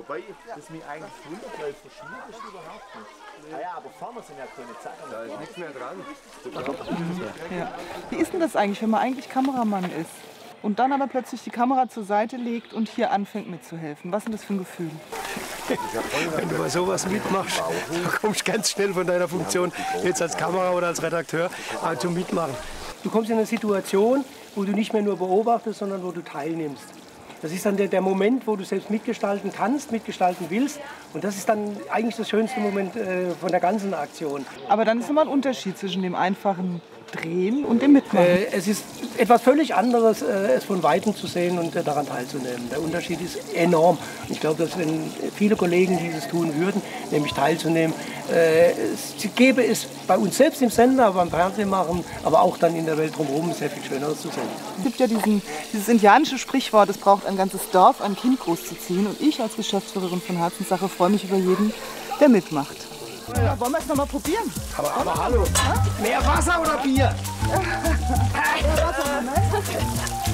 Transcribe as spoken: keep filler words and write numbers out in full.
Wobei, das mich eigentlich wundert, weil verschmiert ist überhaupt nichts. Ah ja, aber vorne sind ja keine Zacken. Da ist nichts mehr dran. Ja. Wie ist denn das eigentlich, wenn man eigentlich Kameramann ist und dann aber plötzlich die Kamera zur Seite legt und hier anfängt mitzuhelfen? Was ist denn das für ein Gefühl? Wenn du mal sowas mitmachst, dann kommst du ganz schnell von deiner Funktion, jetzt als Kamera oder als Redakteur, zum Mitmachen. Du kommst in eine Situation, wo du nicht mehr nur beobachtest, sondern wo du teilnimmst. Das ist dann der, der Moment, wo du selbst mitgestalten kannst, mitgestalten willst. Und das ist dann eigentlich das schönste Moment äh, von der ganzen Aktion. Aber dann ist immer ein Unterschied zwischen dem einfachen Drehen und dem Mitmachen. Äh, es ist etwas völlig anderes, äh, es von Weitem zu sehen und äh, daran teilzunehmen. Der Unterschied ist enorm. Ich glaube, dass wenn viele Kollegen dieses tun würden, nämlich teilzunehmen, äh, es gäbe es bei uns selbst im Sender, beim Fernsehmachen, aber auch dann in der Welt drumherum sehr viel Schöneres zu sehen. Es gibt ja diesen, dieses indianische Sprichwort, es braucht ein ganzes Dorf, ein Kind großzuziehen. Und ich als Geschäftsführerin von Herzenssache freue mich über jeden, der mitmacht. Ja, wollen wir es noch mal probieren? Aber, aber hallo, ja? Mehr Wasser oder Bier? Mehr Wasser, ne?